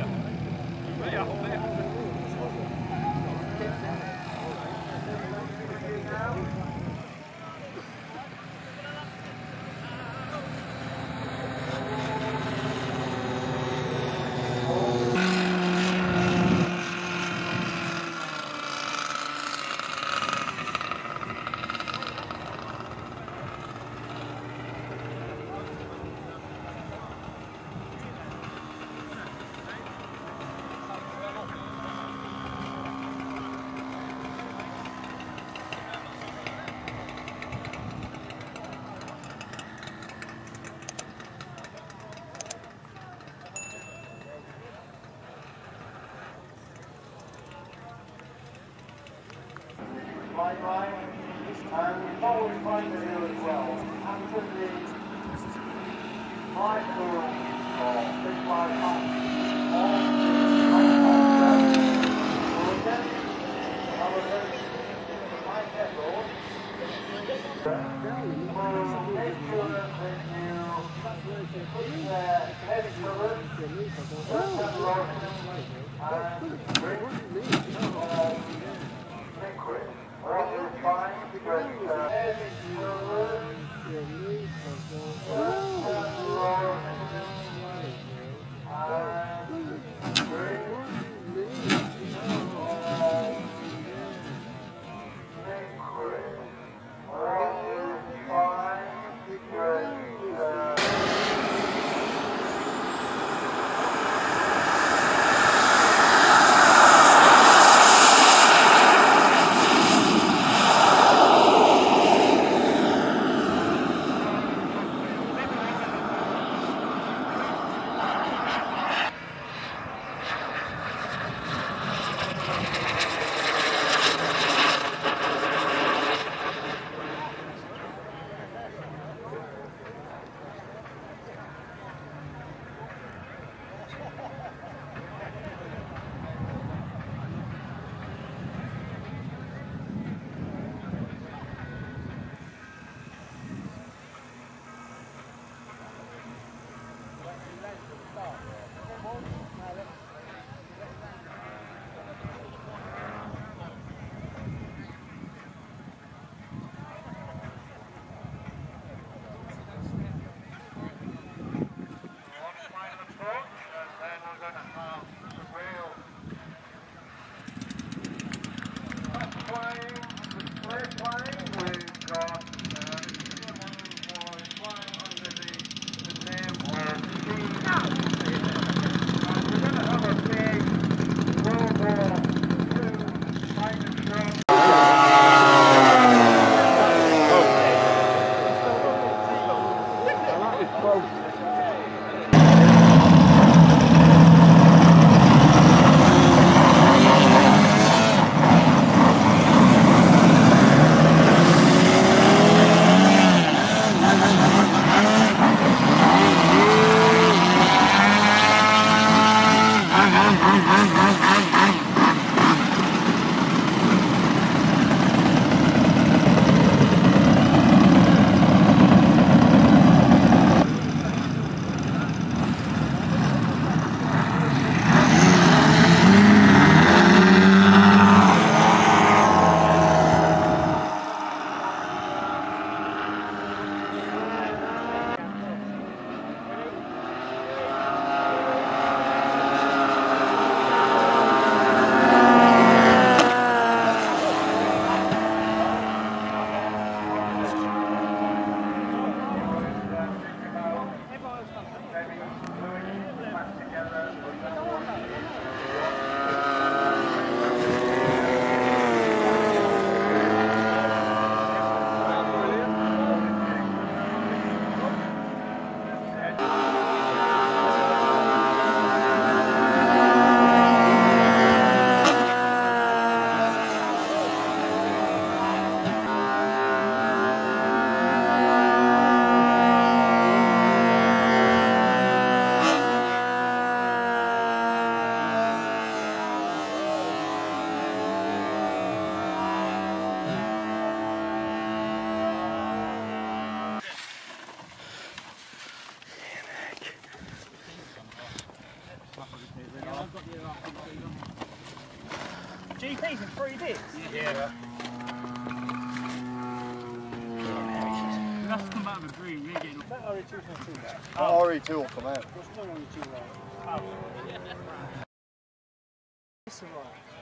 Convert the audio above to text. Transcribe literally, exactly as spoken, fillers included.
Line line, and before we find the hill as well, after the high pool or big fly pass on the right we'll get our very high head road. We'll make sure that you put the head covered, left hand lotion, and drink uh, liquid. Well, you're fine because uh, head is covered, left hand lotion, and drink uh, liquid. Well, you're fine because uh, Well, G P's in three bits? Yeah. You have to come back with a green, you're getting... That R E two's not too bad. Oh. R E two will come out. What's not R E two right? Oh. This is right.